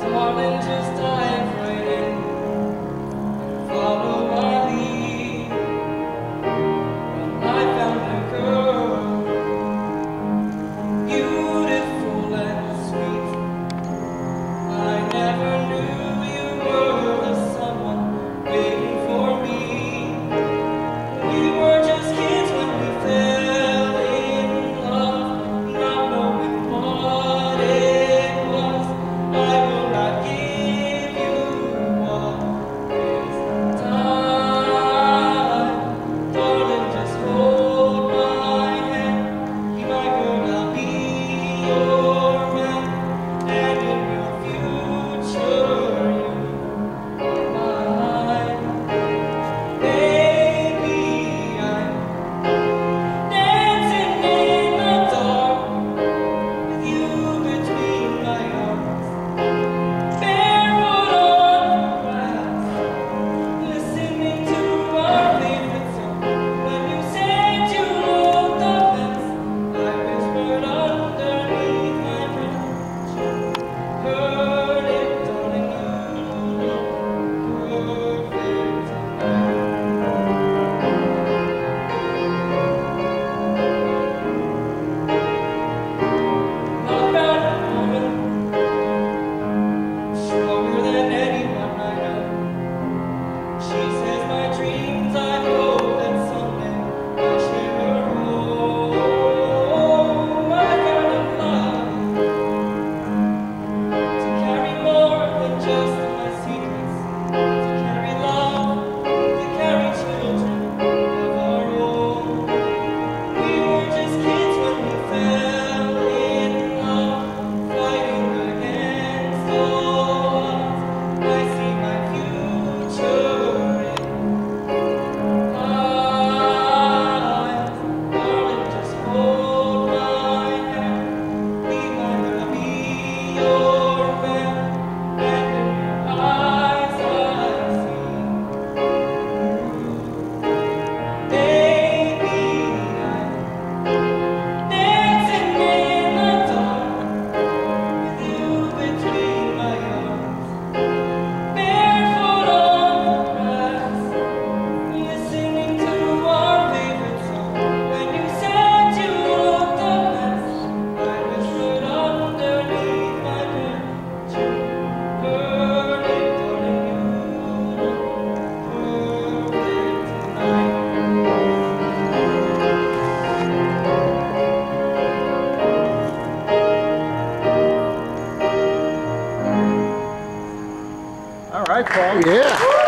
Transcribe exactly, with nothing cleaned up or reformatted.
Darling, just dive right in and follow my lead. When I found a girl, beautiful and sweet, I never knew you were the someone waiting for me. We were just kids when we fell in love, not knowing what it was. I will not give you all this time. Darling, just hold my hand. Be my girl, I'll be your man. And in your future, you are mine. Baby, I'm dancing in the dark with you between my arms, barefoot on the grass, listening to our favorite song. When you said you looked a mess, I whispered underneath my breath, you heard it, darling, you look perfect tonight. I found a woman stronger than anyone I know. She says my dreams, I hope that someday I'll share her home. I found a love to carry more than just my secrets, to carry love, to carry children of our own. We were just kids when we fell in love, fighting against all odds. I see my future in eyes. Darling, just hold my hand. Be my girl, be your man. And in your eyes I see baby, I'm dancing in the dark with you between my arms, barefoot on the grass, listening to our favorite song. When you said you looked a mess, I whispered underneath my breath, you heard it, darling, you look perfect tonight. All right, Paul. Yeah.